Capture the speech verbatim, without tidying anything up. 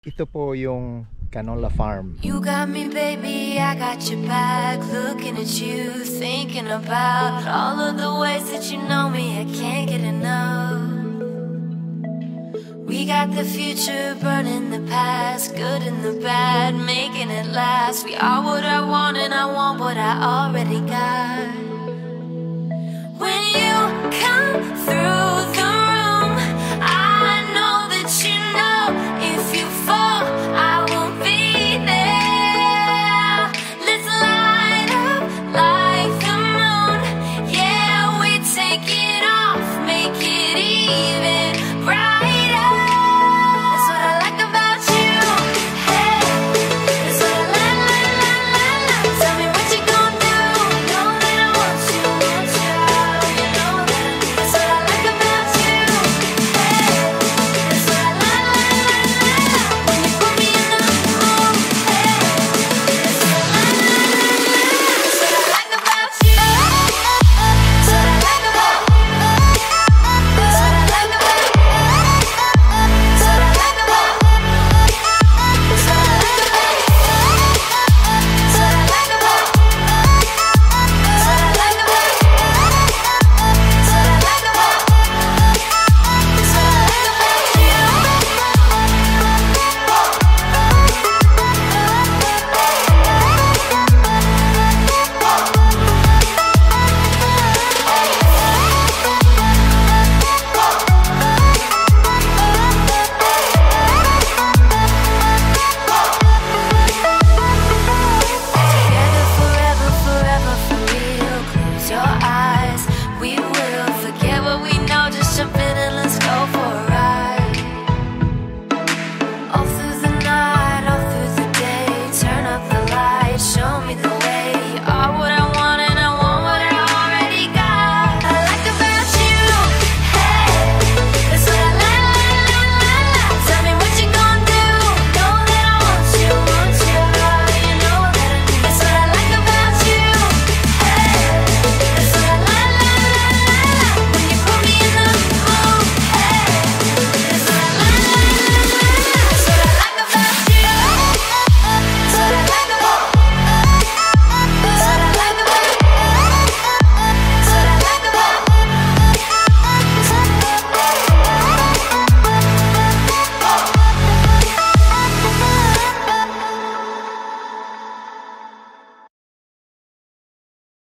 Ito po yung Canola Farm. You got me, baby, I got your back. Looking at you, thinking about all of the ways that you know me. I can't get enough. We got the future, burning the past, good and the bad, making it last. We are what I want and I want what I already got. When you come through,